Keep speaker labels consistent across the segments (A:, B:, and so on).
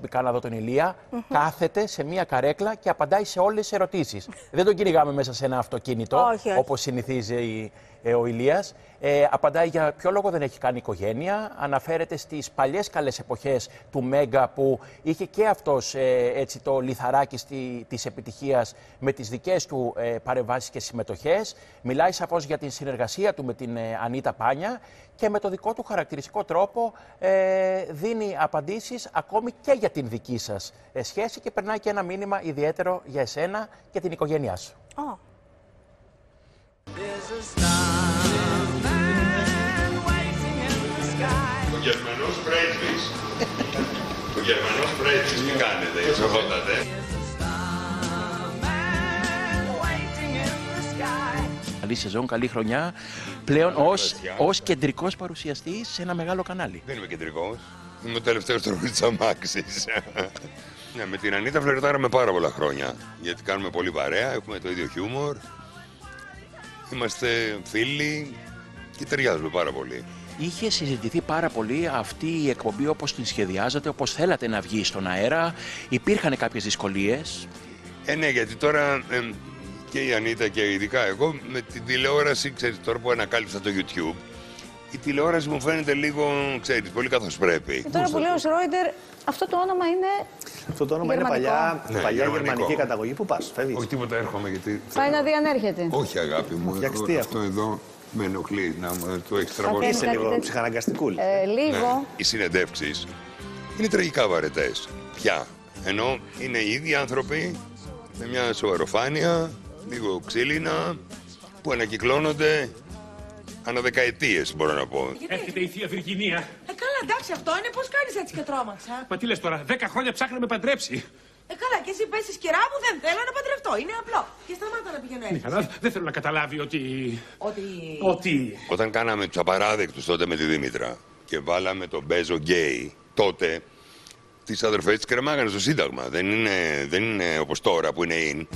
A: προσωπικά να δω τον Ηλία, κάθεται σε μία καρέκλα και απαντάει σε όλες τις ερωτήσεις. Δεν τον κυνηγάμε μέσα σε ένα αυτοκίνητο, όπως συνηθίζει ο Ηλίας. Απαντάει για ποιο λόγο δεν έχει κάνει οικογένεια. Αναφέρεται στις παλιές καλές εποχές του Μέγκα που είχε και αυτός έτσι, το λιθαράκι της επιτυχίας με τις δικές του παρεμβάσεις και συμμετοχές. Μιλάει σαφώς για την συνεργασία του με την Ανίτα Πάνια και με το δικό του χαρακτηριστικό τρόπο δίνει απαντήσεις ακόμη και για την δική σας σχέση και περνάει και ένα μήνυμα ιδιαίτερο για εσένα και την οικογένειά σου.
B: Oh.
C: Ο Γερμανός πρέσβης. Ο Γερμανός πρέσβης τι κάνετε, εισοδότατε.
A: Καλή σεζόν, καλή χρονιά. Πλέον ως κεντρικός παρουσιαστής σε ένα μεγάλο κανάλι.
C: Δεν είμαι κεντρικός. Είμαι ο τελευταίος τροχός της αμάξης. Ναι, με την Ανίτα φλερτάραμε πάρα πολλά χρόνια. Γιατί κάνουμε πολύ παρέα, έχουμε το ίδιο χιούμορ. Είμαστε φίλοι και ταιριάζουμε πάρα πολύ.
A: Είχε συζητηθεί πάρα πολύ αυτή η εκπομπή όπως την σχεδιάζατε, όπως θέλατε να βγει στον αέρα. Υπήρχαν κάποιες δυσκολίες.
C: Ναι, γιατί τώρα και η Ανίτα και ειδικά εγώ με την τηλεόραση, ξέρεις, τώρα που ανακάλυψα το YouTube, η τηλεόραση μου φαίνεται λίγο, ξέρεις, πολύ καθώς πρέπει.
B: Και τώρα που λέω Ρόιντερ, αυτό το όνομα είναι.
D: Αυτό το όνομα
B: γερμανικό.
D: Είναι παλιά γερμανική καταγωγή. Πού πας, φεύγεις?
C: Όχι τίποτα, έρχομαι γιατί.
B: Πάει να δει αν έρχεται.
C: Όχι, αγάπη μου. Αυτό εδώ με ενοχλεί να το έχεις τραβώσει.
D: Είσαι λίγο ψυχαναγκαστικούλη.
B: Λίγο.
C: Ναι. Οι συνεντεύξεις είναι τραγικά βαρετές. Πια. Ενώ είναι οι ίδιοι άνθρωποι με μια σοβαροφάνεια, λίγο ξύλινα, που ανακυκλώνονται ανά δεκαετίες, μπορώ να πω.
E: Έρχεται η θεία Βυργινία.
F: Καλά, εντάξει, αυτό είναι. Πώς κάνεις έτσι και τρόμαξα?
E: Μα τι λες τώρα, 10 χρόνια ψάχναμε με παντρέψει.
F: Καλά, και εσύ πες στη σκυρά μου, δεν θέλω να παντρευτώ. Είναι απλό. Και σταμάτα να πηγαίνω έτσι.
E: Καλά, δεν θέλω να καταλάβει ότι.
F: Ότι.
C: Όταν κάναμε τους απαράδεκτους τότε με τη Δήμητρα και βάλαμε τον Μπέζο γκέι, τότε τις αδερφές τις κρεμάγανε στο Σύνταγμα. Δεν είναι όπως τώρα που είναι in.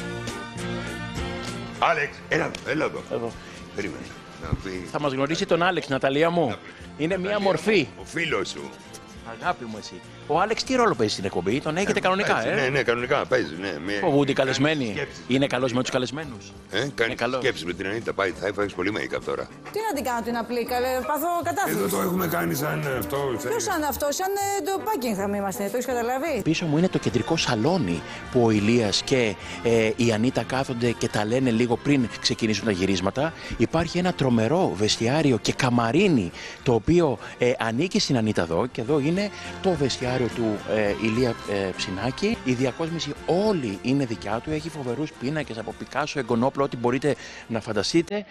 C: Άλεξ, έλα εδώ. Περίμενε.
A: Θα μας γνωρίσει τον Άλεξ, Ναταλία μου. Είναι μια μορφή.
C: Ο φίλος σου.
A: Αγάπη μου εσύ. Ο Άλεξ τι ρόλο παίζει στην εκπομπή, τον έχετε κανονικά,
C: Ναι, κανονικά παίζει. Ναι.
A: Φοβούνται οι καλεσμένοι. Είναι καλός με τους καλεσμένους.
C: Κάνει σκέψεις με την Ανίτα, θα έχεις πολύ make-up τώρα.
B: Τι να την κάνω την απλή, παθώ κατάθλιψη.
C: Εδώ το έχουμε κάνει σαν αυτό.
B: Ποιο σαν αυτό, σαν το Buckingham είμαστε, το έχεις καταλάβει?
A: Πίσω μου είναι το κεντρικό σαλόνι που ο Ηλίας και η Ανίτα κάθονται και τα λένε λίγο πριν ξεκινήσουν τα γυρίσματα. Υπάρχει ένα τρομερό βεστιάριο και καμαρίνι το οποίο ανήκει στην Ανίτα εδώ και εδώ είναι το βεστιάριο του Ηλία Ψινάκη. Η διακόσμηση όλη είναι δικιά του, έχει φοβερούς πίνακες από Πικάσο, Εγκονόπλο, ό,τι μπορείτε να φανταστείτε.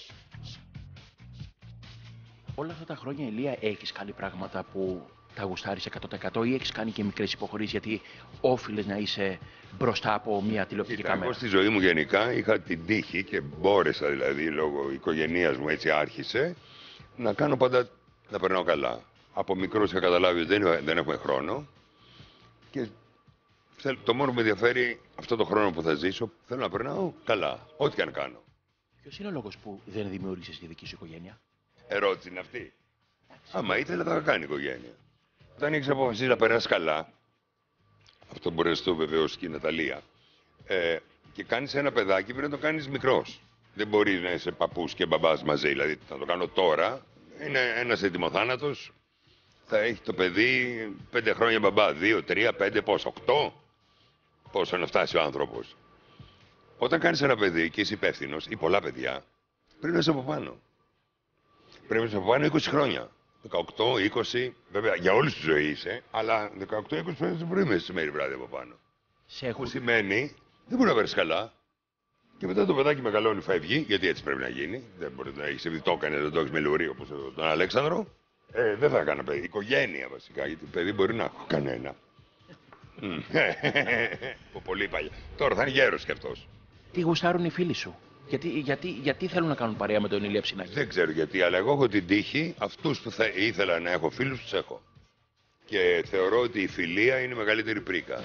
A: Όλα αυτά τα χρόνια, Ηλία, έχεις κάνει πράγματα που τα γουστάρεις 100% ή έχεις κάνει και μικρές υποχωρήσεις γιατί όφιλες να είσαι μπροστά από μια τηλεοπτική κάμερα?
C: Εγώ στη ζωή μου γενικά είχα την τύχη και μπόρεσα δηλαδή λόγω οικογένειας μου έτσι άρχισε να κάνω πάντα να περνάω καλά. Από μικρός είχα καταλάβει ότι δεν έχουμε χρόνο και το μόνο που με ενδιαφέρει αυτό το χρόνο που θα ζήσω θέλω να περνάω καλά, ό,τι και αν κάνω.
A: Ποιος είναι ο λόγος που δεν δημιούργησες τη δική σου οικογένεια?
C: Ερώτηση είναι αυτή. Άμα ήθελα θα κάνει οικογένεια. Όταν έχεις αποφασίσει να περνάς καλά, αυτό μπορεί να το βεβαιώσει και η Ναταλία, και κάνεις ένα παιδάκι πρέπει να το κάνεις μικρός. Δεν μπορείς να είσαι παππούς και μπαμπάς μαζί, δηλαδή να το κάνω τώρα, είναι ένας ετοιμοθάνατος. Θα έχει το παιδί 5 χρόνια μπαμπά, 2, 3, 5, πόσο, 8. Πόσο να φτάσει ο άνθρωπος. Όταν κάνεις ένα παιδί και είσαι υπεύθυνος, ή πολλά παιδιά, πρέπει να είσαι από πάνω. Πρέπει να είσαι από πάνω 20 χρόνια. 18, 20, βέβαια για όλη τη ζωή είσαι, αλλά 18-20 πρέπει να είσαι πρωί μεσημέρι βράδυ από πάνω. Που σημαίνει, δεν μπορεί να παίρνει καλά. Και μετά το παιδάκι μεγαλώνει, φεύγει, γιατί έτσι πρέπει να γίνει. Δεν μπορεί να έχει επειδή το έκανε, δεν το έχει με λουρί όπως τον Αλέξανδρο. Δεν θα έκανα παιδί. Οικογένεια βασικά, γιατί παιδί μπορεί να έχω κανένα. Πολύ παλιά. Τώρα θα είναι γέρος κι αυτός.
A: Τι γουστάρουν οι φίλοι σου? Γιατί θέλουν να κάνουν παρέα με τον Ηλία Ψινάκη?
C: Δεν ξέρω γιατί, αλλά εγώ έχω την τύχη, αυτούς που θα ήθελα να έχω φίλους, τους έχω. Και θεωρώ ότι η φιλία είναι η μεγαλύτερη πρίκα.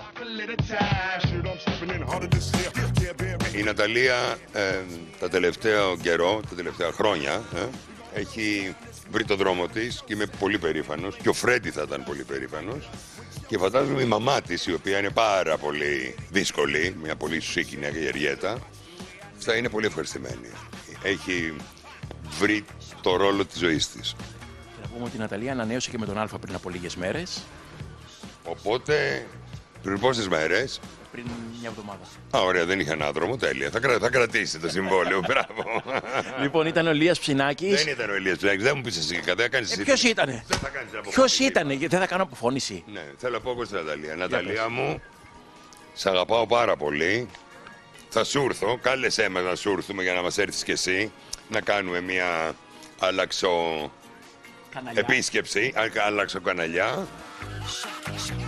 C: Η Ναταλία τα τελευταία καιρό, τα τελευταία χρόνια, έχει βρει το δρόμο της και είμαι πολύ περήφανος. Και ο Φρέντι θα ήταν πολύ περήφανος. Και φαντάζομαι η μαμά της, η οποία είναι πάρα πολύ δύσκολη, μια πολύ σουίκινια γεριέτα, θα είναι πολύ ευχαριστημένη. Έχει βρει το ρόλο της ζωής της.
A: Και να πούμε ότι η Ναταλία ανανέωσε και με τον Αλφα πριν από λίγες μέρες.
C: Οπότε, πριν πόσες μέρες?
A: Πριν μια εβδομάδα.
C: Α, ωραία, δεν είχε ανάδρομο, τέλεια. Θα κρατήσει το συμβόλαιο, μπράβο.
A: Λοιπόν, ήταν ο Ηλίας Ψινάκης.
C: Δεν ήταν ο Ηλίας Ψινάκης, δεν μου πεις εσύ, δεν κάνεις εσύ.
A: Ποιος ήτανε?
C: Δεν θα κάνεις αποφώνηση.
A: Ποιος ήτανε, γιατί δεν θα κάνω αποφώνηση.
C: Ναι, θέλω να πω εγώ στην Ναταλία. Ναταλία μου, σ' αγαπάω πάρα πολύ. Θα σου έρθω, κάλεσέ μας να σου έρθουμε για να μας έρθεις κι εσύ. Να κάνουμε μια αλλαξο...
A: Καναλιά.
C: επίσκεψη, αλλαξο καναλιά.